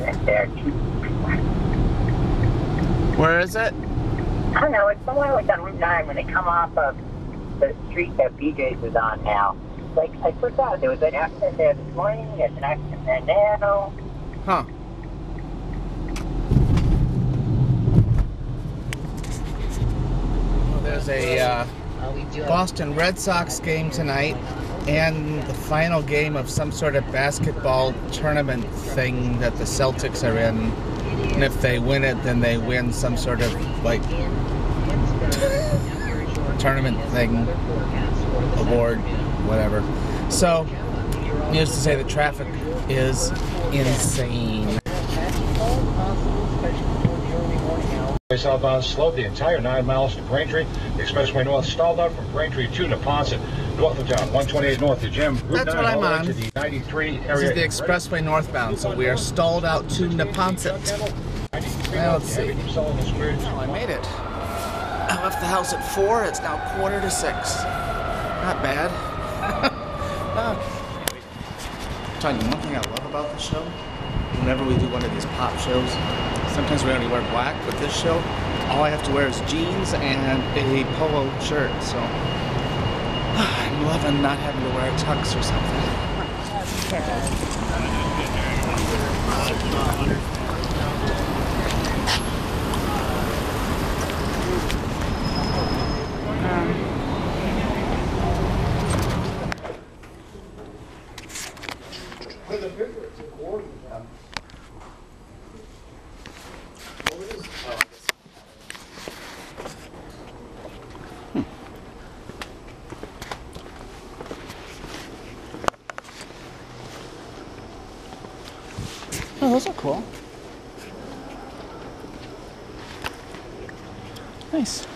there. Where is it? I don't know, it's somewhere like on Route 9 when they come off of the street that BJ's is on now. Like, I forgot, there was an accident there this morning, there's an accident there now. Huh. Well, there's a Boston Red Sox game tonight and the final game of some sort of basketball tournament thing that the Celtics are in. And if they win it, then they win some sort of, like, tournament thing, award, whatever. So, needless to say, the traffic is insane. Southbound slowed the entire 9 miles to Braintree. The expressway north stalled out from Braintree to Neponset. North of town, 128 north to Jim. Route That's 9 what I'm all the way on. to the 93 area. This is the expressway northbound, so we are stalled out to Neponset. Now, let's see. Oh, I made it. I left the house at 4. It's now 5:45. Not bad. Tell you one thing I love about this show. Whenever we do one of these pop shows, sometimes we only wear black, but this show, all I have to wear is jeans and a polo shirt. So I'm loving not having to wear a tux or something. Oh, those are cool. Nice.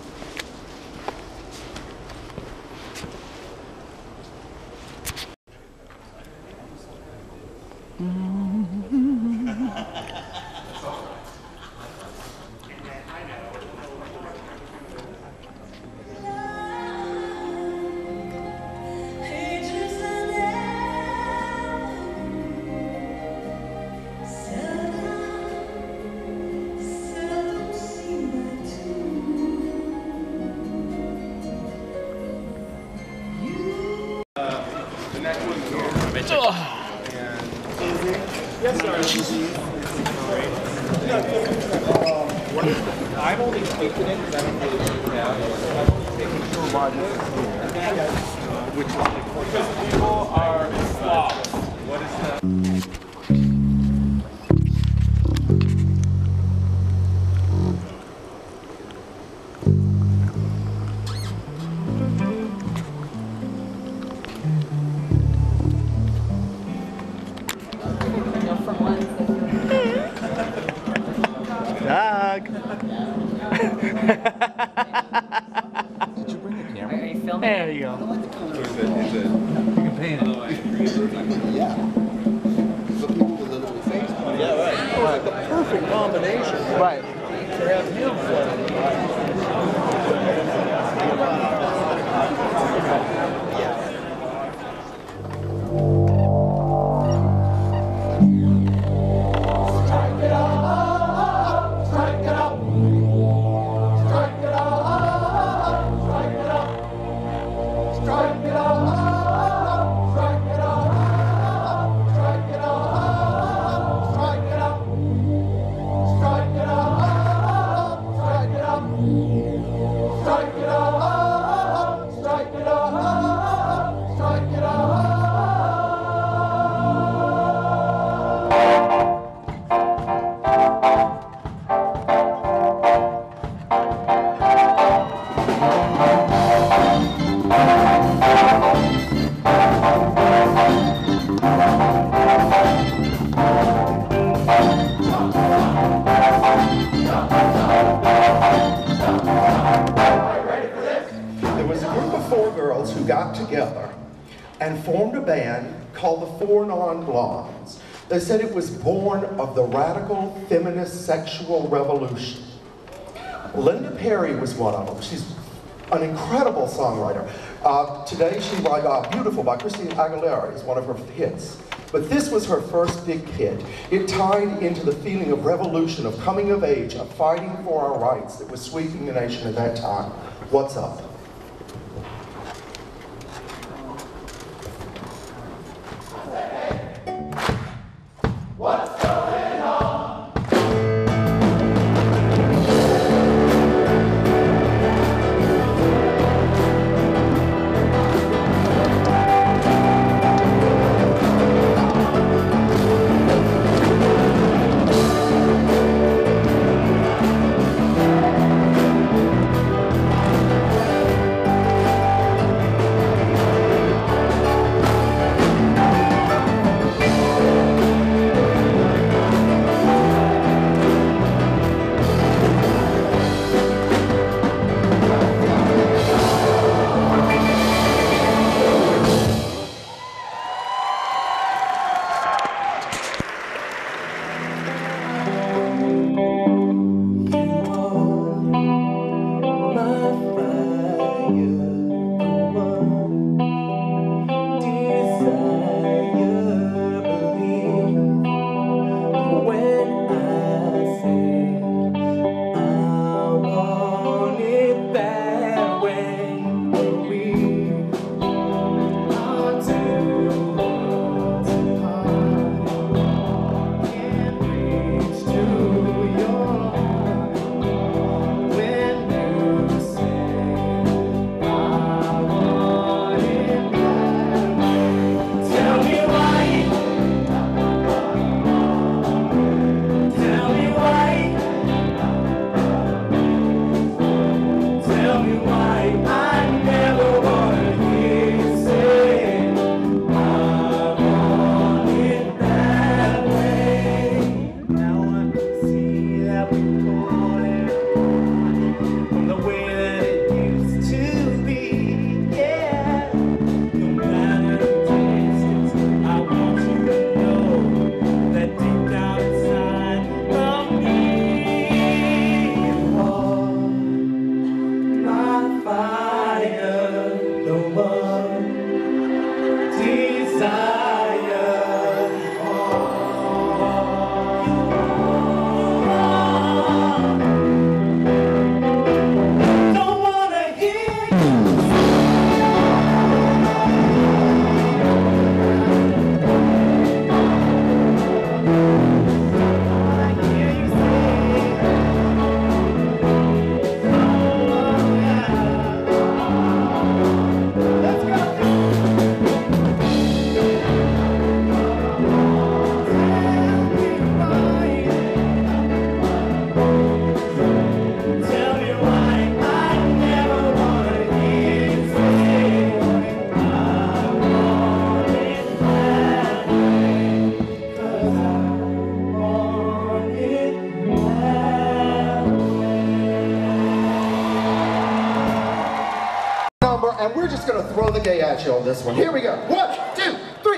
I've only tweaked it because I don't really do that. I've only taken 2 modules here, which is because people are slobs. What is that? Doug! Did you bring the camera? Are you filming? There you go. You can paint it. Yeah. So people will literally face it. Yeah, right. Oh, like the perfect combination. Right. To have him together and formed a band called the Four Non-Blondes. They said it was born of the radical feminist sexual revolution. Linda Perry was one of them. She's an incredible songwriter. Today she wrote Beautiful by Christina Aguilera is one of her hits. But this was her first big hit. It tied into the feeling of revolution, of coming of age, of fighting for our rights that was sweeping the nation at that time. What's Up? And we're just going to throw the gay at you on this one. Here we go. 1, 2, 3.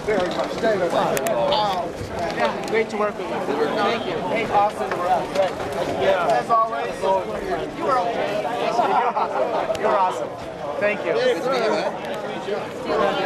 very much. Yeah, great to work with you. Thank you. Hey, awesome. Yeah. As always, you were okay. You're awesome. Thank you. Hey,